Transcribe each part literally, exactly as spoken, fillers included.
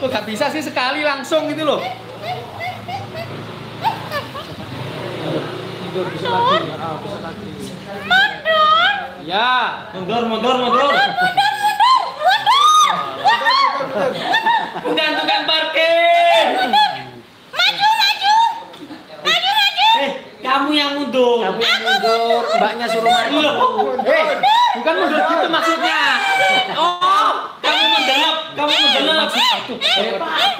Kok gak bisa sih sekali langsung gitu loh? Tidur bisa lagi. Ah, bisa lagi. Mundur. Ya, Mundur, mundur, mundur. Bukan tukang parkir. Maju, maju. Maju, maju. Eh, kamu yang mundur. kamu yang mundur, mbaknya suruh maju. Eh, bukan mundur gitu maksudnya. Oh, kamu mendelep, kamu mendelep. Eh, Pak.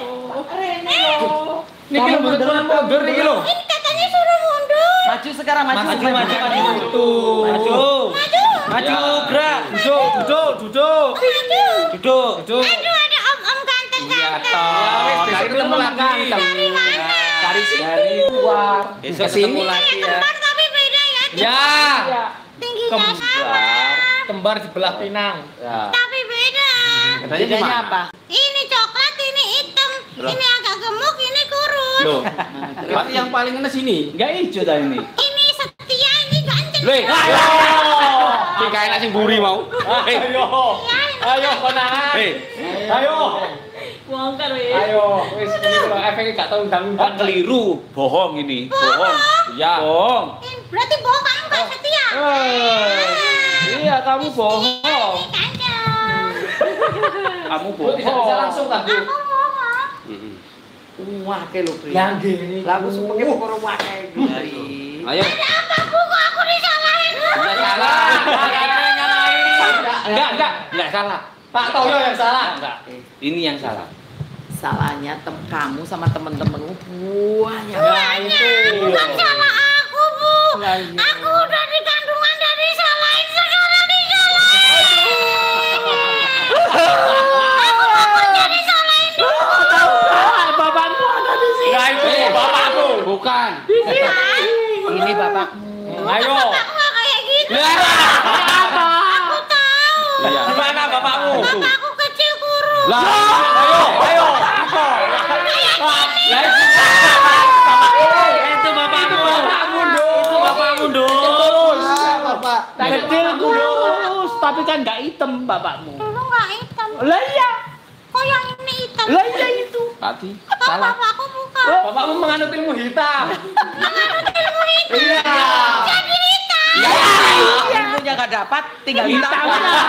Niki lo mundur, mundur niki lo. Ini katanya suruh mundur. Maju sekarang, maju. Maju, maju, maju. Tuh. Maju. Maju. Maju, gerak. Duduk, duduk, duduk. Maju. Duduk. Duduk. Aduh, ada om-om Iya, ganteng-ganteng. toh. Wes, besok Dari ketemu lagi. Dari mana? Dari sini. Dari luar. Besok Kesini. ketemu lagi ya. Kembar tapi beda ya. Ya. Tingginya Kembar. sama. Kembar di belah Pinang. Ya. Tapi beda. Katanya di Bedanya mana? apa? Ini coklat, ini hitam. Loh. Ini agak gemuk, ini kurus. Loh, berarti yang paling kena sini. Enggak hijau dah ini. Ini setia, ini ganteng. Loh, ayo. Sing kae enak sing buri mau. Ayo. Ayo konangan. Eh, Ayo. Bongkar weh. Ayo, wis iki lho efeknya gak tau ah, undang-undang. keliru. Bohong ini. Bohong. Ya. Bohong. Ini berarti bohong kamu gak setia. Eh, iya kamu bohong. Ganteng. Kamu Bu, tidak bisa langsung bohong. tak, Bu? Aku bohong. Mm-mm. Wah, ke lu, Pri. Yang gini. Lah aku sumpah ke pokok rumah kayak gini. Ayo. Ada apa, Bu? Kok aku disalahin? Enggak salah. Enggak, enggak. Enggak salah. Pak Toyo yang salah. Enggak. Ini yang salah. Salahnya tem kamu sama temen-temenmu buahnya. Nah, itu. Bukan salah aku, Bu. Lah, iya. Aku udah di kandungan dari salahin, sekarang disalahin. Aku takutnya disalahin dulu. Bapakmu ada di sini. Nah, itu bapakku. Bukan. Ini bapakmu. Ayo. Aku gak kayak gitu. Apa? Aku tahu. Iya. Gimana bapakmu? Bapakku kecil kurus. Lah, Ayo, ayo. lah itu bapakmu. Bapakmu dong. Itu bapakmu dong. Terus. Bapak. Kecil kurus, tapi kan nggak hitam bapakmu. Dulu gak hitam. Lah iya. Kok yang ini hitam? Lah iya itu. Tadi Kok salah. bapakku bukan? Bapakmu menganut ilmu hitam. Ilmu hitam. Iya. Jadi hitam. Iya. Ilmunya nggak dapat, tinggal hitam.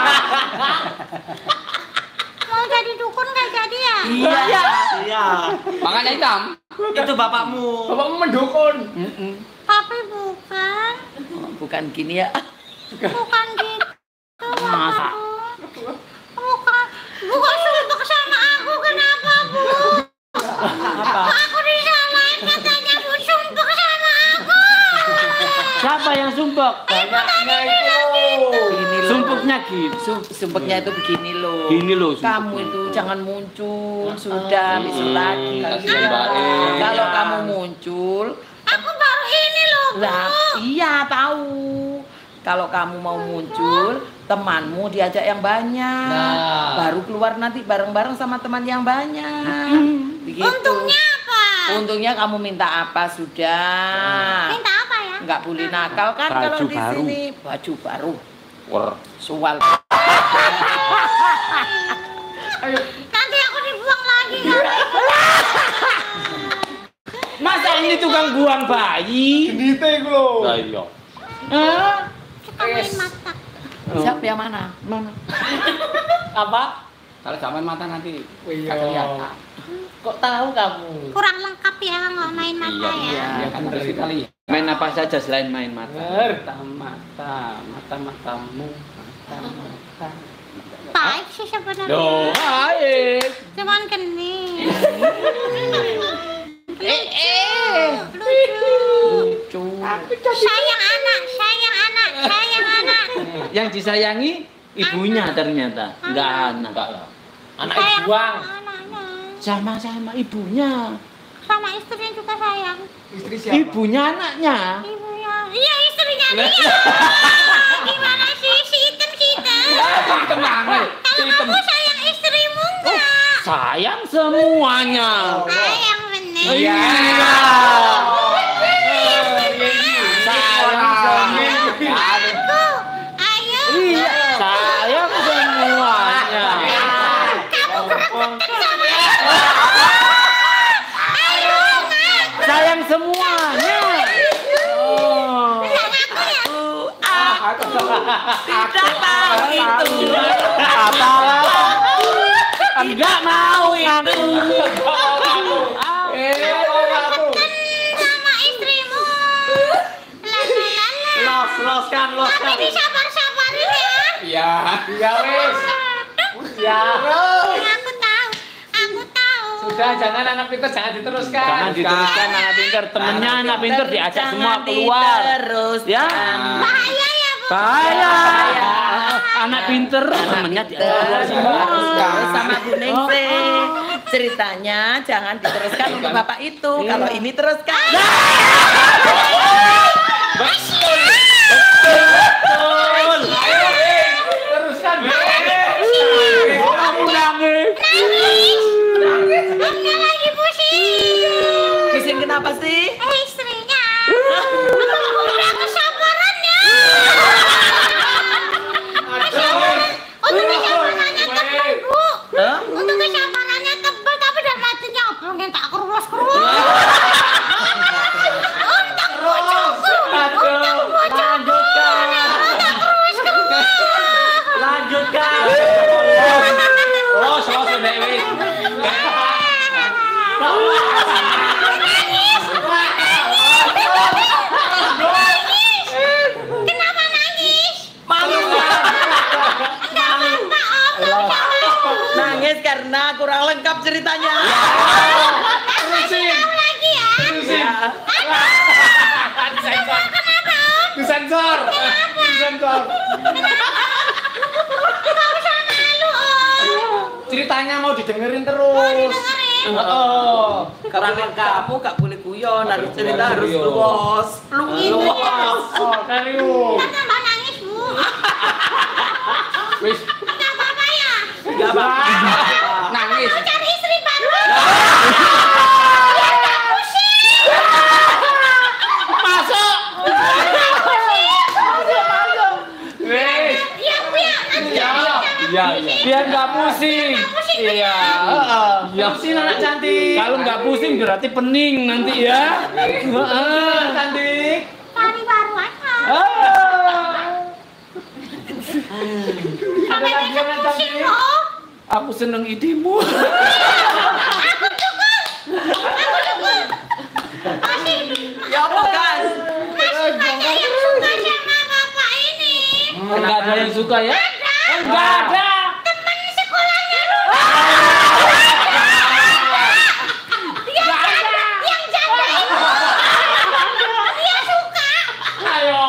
Mau jadi dukun gak jadi ya? Iya. Iya. Makanya hitam. Itu bapakmu. Bapakmu mendukun. Mm-mm. Tapi bukan. Bukan gini ya. Bukan gitu. Masa? Bapakku. Bukan. Bu kok sumpah sama aku, kenapa, Bu? Apa? Kok aku disalahin katanya Bu sumpah sama aku? Siapa yang sumpek? Banyaknya itu. Ini loh. Sumpuknya gitu. Sum- sumpeknya itu begini loh. Gini loh Kamu sumpuknya. itu jangan muncul, sudah Hmm, besok lagi. kasihan Mbak E. Kalau Iya. kamu muncul, Aku baru ini loh, Bu. lah iya tahu. Kalau kamu mau muncul, temanmu diajak yang banyak. Nah. Baru keluar nanti bareng-bareng sama teman yang banyak. Begitu. Untungnya apa? Untungnya kamu minta apa sudah. Minta apa ya? Nggak boleh nakal kan Baju kalau di baru. sini. Baju baru. Wer. Sual. Nanti aku dibuang lagi kan? Masa ini tukang buang bayi? Gendite iku lho. Lah iya. Hah? Suka main mata. Siapa yang mana? Mana? Apa? Kalau zaman mata nanti Iya. nggak kelihatan. Kok tahu kamu? Kurang lengkap ya nggak main mata Iya, ya. iya kan terus sekali. Main apa saja selain main mata? Bener. Mata, mata, matamu, mata, mata. Baik sih sebenarnya. Loh, baik. Cuman geni. Eh, eh. Lucu. Lucu. Sayang anak, sayang anak, sayang anak. Yang disayangi ibunya ternyata, enggak anak. Anak Sayang buang. anaknya. Sama-sama ibunya. Sama istrinya juga sayang. Istri siapa? Ibunya anaknya. Ibunya, iya istrinya dia. Gimana sih si hitam si hitam? Tenang, eh. Kalau kamu sayang istrimu enggak? Sayang semuanya. Sayang bener. Iya. Sayang semuanya. Aku, ayo. Iya, sayang semuanya. Kamu gerak sama Tidak tahu itu. Apa? Enggak mau itu. Sama istrimu. Lalala. Los, loskan, Tapi loskan. disabar-sabarin ya. Iya. Iya wis. Ya. Aku tahu. Aku tahu. Sudah, jangan anak pintar, jangan diteruskan. Jangan diteruskan anak pinter. Temennya anak pinter diajak semua keluar. Terus Ya. Bahaya ya, Bu. Bahaya. Anak pinter temennya diajak keluar semua. Terus sama Bu Ningsih. Ceritanya jangan diteruskan untuk bapak itu. Kalau ini teruskan. Betul. Betul. Ayo, Wis. Teruskan, Wis. Kamu nangis. Nangis. Aku lagi pusing. Pusing kenapa sih? Eh, istrinya. Aku udah kesabarannya. Untuk kesabarannya tebal, Bu. Hah? Untuk kesabarannya tebal, tapi dan matinya oblong yang tak keruas-keruas. Untuk bojoku. Untuk bojoku. Tak keruas-keruas. Lanjutkan. Oh, selesai deh, wis. Kenapa nangis? Malu. Enggak apa-apa, Om. Nangis karena kurang lengkap ceritanya. Terusin. Tahu lagi ya. Terusin. Disensor. Kenapa, Om? Disensor. Disensor. Enggak usah malu, Om. Ceritanya mau didengerin terus. Dengerin. Oh. Karena kamu gak boleh guyon, harus cerita harus Guyon. luas. Luas. Oh, serius. Kan tambah nangis, Bu. Wis. Enggak apa-apa ya. Gak apa-apa. Nangis. Mau cari istri baru. Masuk. Wis. Iya, Bu ya. Nanti Iya. jangan Iya, pusing. iya. Biar nggak pusing. Pusing. Iya. Ya. Terusin anak cantik. Kalau nggak pusing berarti pening nanti ya. Heeh. Cantik. Cari baru aja. Sampai lagi besok anak pusing cantik. loh. Aku seneng idemu. Aku dukung. Aku dukung. Masih Ya apa kan? masih banyak yang suka sama bapak ini. Nggak ada yang suka ya? Ada. Nggak ada. Teman sekolahnya lu. Yang janda, yang janda itu. Dia suka. Ayo.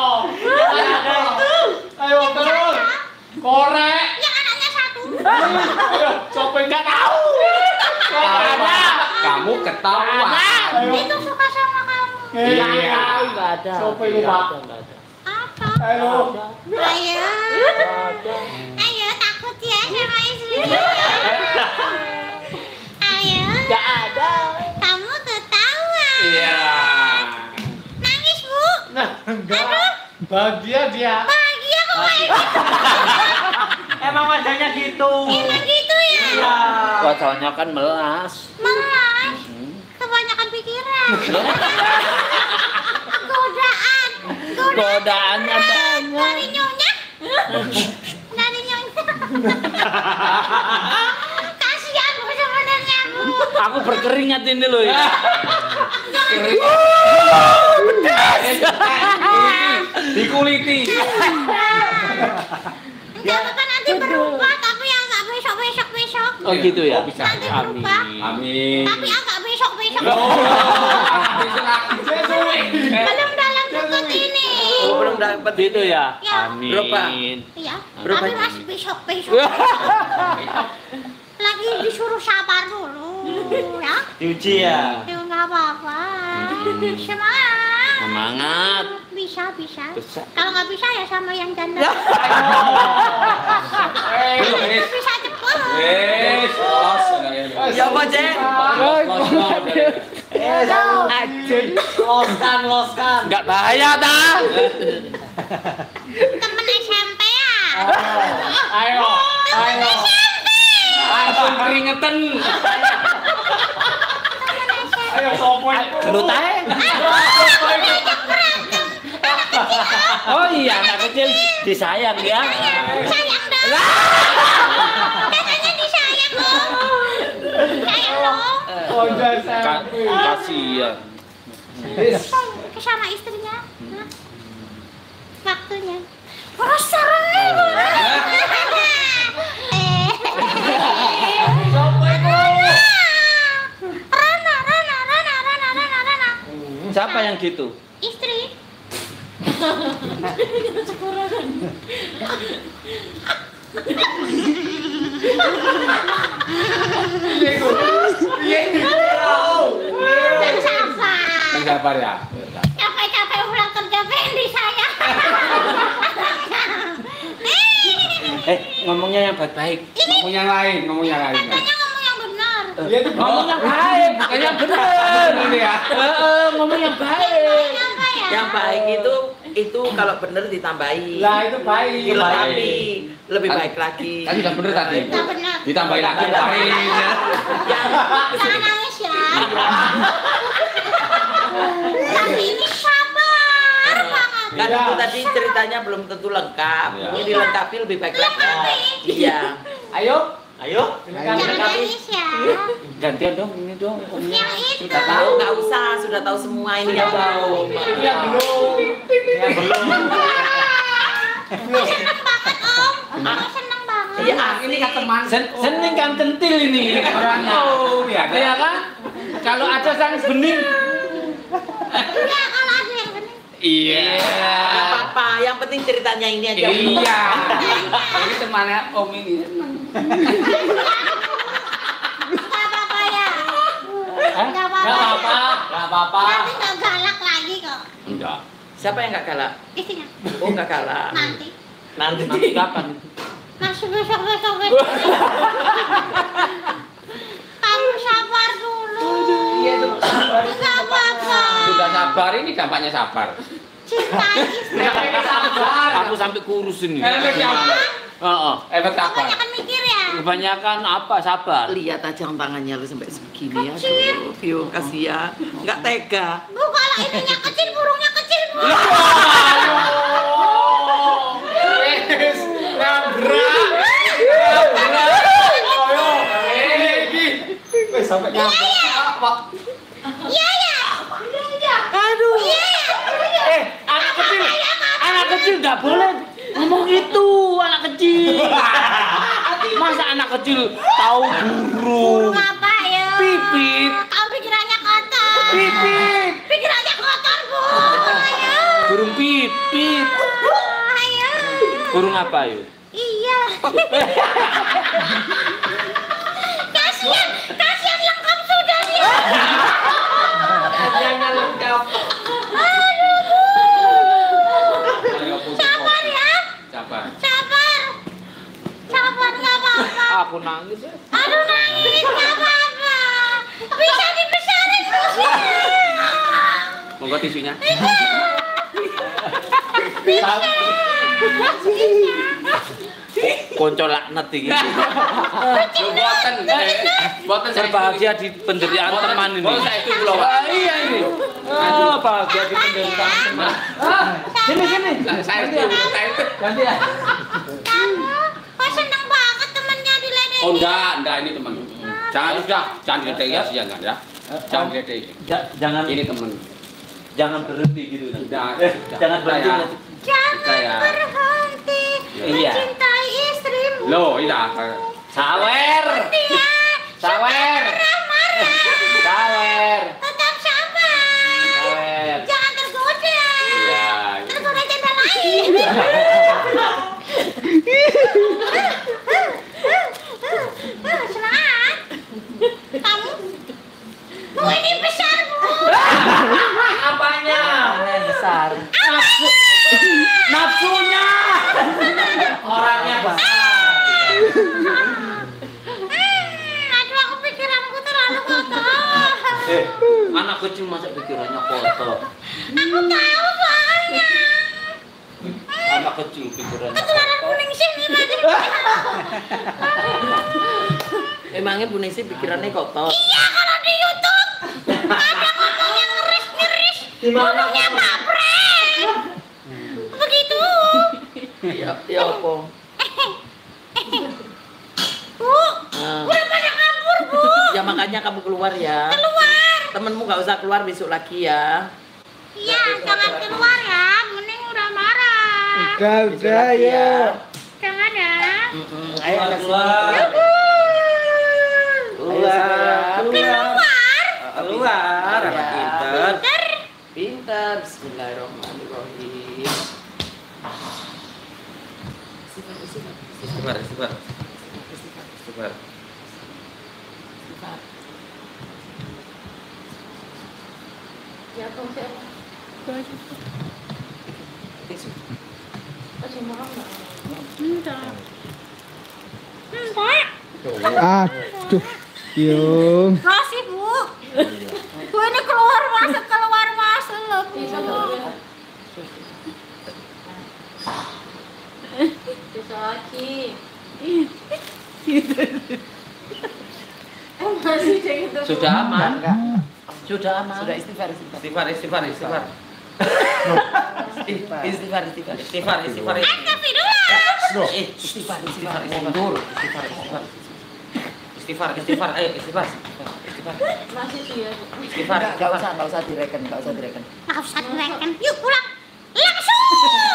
Ayo terus. Korek. Yang anaknya satu. Ayo, coba enggak tahu. Ada. Kamu ketawa. Itu suka sama kamu. Iya. Nggak ada. Coba itu, Pak. Apa? Ayo. Ayo. Ayo takut ya sama istrinya. Ayo. Nggak ada. Kamu ketawa. Iya. Nangis, Bu. Nah, enggak. Bahagia dia. Bahagia kok kayak Emang wajahnya gitu. emang gitu ya. Wajahnya kan melas. Melas. Kebanyakan pikiran. Godaan. Godaan. Godaannya banyak. Dari nyonya. Dari nyonya. Kasihan Bu sebenarnya, Bu. Aku berkeringat ini loh ya. Dikuliti. Enggak apa-apa nanti berubah, tapi agak besok-besok besok. Oh gitu ya. Oh, bisa. Nanti berubah. Amin. Tapi agak besok-besok. Sesuai. Belum dalam dekat ini. Oh, belum dapat Itu ya. Ya. Amin. Iya, Berubah. tapi masih besok-besok. Lagi disuruh sabar dulu, ya. Diuji ya. Ya nggak apa-apa. Semangat. Semangat. Bisa, bisa. Bisa. Kalau nggak bisa ya sama yang janda. Eh, wis. Bisa cepet. Wis. Los. Ya apa, Cek? Loskan, loskan. Enggak bahaya ta? Temen S M P ya. Ayo. Ayo. Langsung keringetan. Ayo sopo. Lu tae? Oh iya, anak kecil disayang ya. Sayang dong. Katanya disayang dong. Sayang dong. Oh, Ka- kasihan. Sama istrinya. Hah? Waktunya. Oh, sarang. Rana, Rana, Rana, Rana, Rana, Rana. Siapa yang gitu? Istri. Yang sabar. Yang sabar ya. Capek-capek pulang kerja pengen saya. Eh, ngomongnya yang baik-baik. Ngomong yang lain, ngomong yang lain. Katanya ngomong yang benar. Ngomong yang baik, bukan yang benar. Ini ya. Heeh, ngomong yang baik. Apa ya? Yang baik itu itu kalau bener ditambahi. Lah itu baik. Dilengkapi, lebih baik lagi. Tadi udah bener tadi. Tidak benar. Ditambahin lagi baik ya. Jangan nangis ya. Tapi ini sabar banget. Kan itu tadi ceritanya belum tentu lengkap. Iya. Ini dilengkapi lebih baik lagi. Lengkapi. Iya. Ayo. Ayo. Jangan nangis ya. Gantian dong, ini dong. Yang itu. Sudah tahu, nggak usah. Sudah tahu semua ini yang tahu. Yang belum. Yang belum. Aku seneng banget om. Aku seneng banget. Iya, Ini kan teman. Sen seneng kan tentil ini orangnya. Oh, iya kan? Iya kan? Kalau ada sang bening. Ya kalau ada yang benar. Iya. Nggak apa-apa. Yang penting ceritanya ini aja. Iya. Ini temannya Om ini. Gak apa-apa ya. Hah? Gak apa-apa. Nggak apa-apa, nggak apa-apa. Nanti gak galak lagi kok. Enggak. Siapa yang nggak galak? Istrinya. Oh, nggak galak. Nanti. Nanti. Nanti kapan? Masih besok-besok besok. Kamu sabar dulu. Iya itu. Gak apa-apa. Sudah sabar, ini dampaknya sabar. Cinta istri. Aku sampai kurus ini. Efek sabar. Heeh. Efek sabar. Kebanyakan mikir ya. Kebanyakan apa? Sabar. Lihat aja tangannya lu sampai segini ya. Kecil. Yo, kasihan. Nggak tega. Bu kalau ininya kecil, burungnya kecil bu. Wes, nabrak. Nabrak. Ayo. Eh, iki. Wes sampai nabrak. Apa? Iya ya. Iya. Aduh. Iya ya. Eh, anak kecil. Anak kecil nggak boleh ngomong itu, anak kecil. Masa anak kecil tahu burung? Burung apa ya? Pipit. Kamu pikirannya kotor. Pipit. Pikirannya kotor bu. Ayo. Burung pipit. Ayo. Burung apa yuk? Iya. Kasihan, kasihan lengkap sudah dia. Jangan lengkap. Aduh bu. Ayo, putus, Sabar putus. ya. Sabar. Sabar. Sabar nggak apa-apa. Aku nangis ya. Aduh nangis nggak apa-apa. Bisa dibesarin terus. Monggo tisunya. Konco laknat iki. Buatan, buatan Berbahagia di penderitaan teman ini. Oh, saya itu kula, Pak. Ah, iya ini. Oh, bahagia di penderitaan teman. Ah, sini sini. Saya itu, saya itu. Ganti ya. Kamu kok seneng banget temennya diledekin? Oh enggak, enggak ini teman. Jangan sudah, jangan diledek ya, jangan ya. Jangan diledek. Ja- jangan Ini teman. jangan berhenti gitu. Udah, Eh, udah. jangan berhenti. Udah, ya. Jangan Saya- berhenti Iya. mencintai istrimu. Loh, iya. Sawer. Dia Sawer. marah-marah. Sawer. Tetap sabar. Sawer. Jangan tergoda. Iya. Tergoda janda lain. Semangat. Kamu? Bu ini besar bu. Apanya? Yang besar. Nafsu. Nafsunya. Orangnya besar. Hmm, aduh aku pikiranku terlalu kotor. Eh, anak kecil masa pikirannya kotor. Aku tahu soalnya. Anak kecil pikirannya Ketularan kotor. kuning sini tadi. Emangnya Bu Ningsih pikirannya kotor? Iya kalau di YouTube ada ngomong yang ngeris-ngeris. Ngomongnya baprek. Ya, ya apa? Bu, Nah, udah pada kabur, Bu. ya makanya kamu keluar ya. Keluar. Temenmu nggak usah keluar besok lagi ya. Iya, jangan keluar ya. Mending udah marah. Udah, udah ya. Jangan ya. Mm-mm. Ayo Keluar, ke sini. keluar. Yuhu. Keluar. Keluar. Keluar, anak Ya. pinter. Ter. Pintar. Bismillahirrahmanirrahim. Istighfar, istighfar, Istighfar, istighfar. istighfar, Istighfar. istighfar. Ya, kau siapa? Tisu. Enggak. Enggak. Aduh, Yung. Masih, Bu. Bu ini keluar masuk keluar masuk loh, Bu. Bisa lagi. Sudah aman. Sudah aman. Sudah istighfar, istighfar. Istighfar, istighfar, istighfar. Istighfar, istighfar, istighfar. Istighfar, istighfar. Astagfirullah. Eh, Istighfar, istighfar, istighfar. istighfar. Istighfar, istighfar. Istighfar, istighfar. Ayo, istighfar. Istighfar. Masih dia. Istighfar, Enggak, enggak istighfar. usah, enggak usah direken, enggak usah direken. Nggak usah direken. Yuk pulang. Langsung.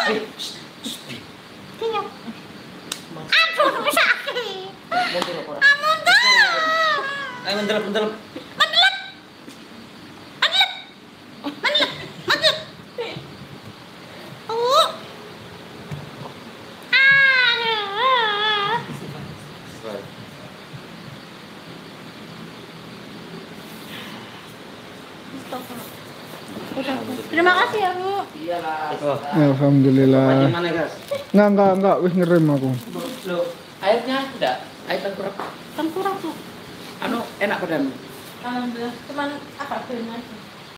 Iya. Aduh, sakit. Mundur orang. Amun tuh. Ayo mendelep, mendelep. Mendelep. Mendelep. Mendelep. Mendelep. Oh. Aduh. Istighfar. Terima kasih ya, Bu. Iyalah. Oh. Alhamdulillah. Gimana, guys? Enggak, enggak, enggak, wis ngerem aku. Loh, airnya enggak? Air tengkurap. Tengkurap, Bu. Anu enak badanmu. Alhamdulillah. Cuman apa? Belum aja.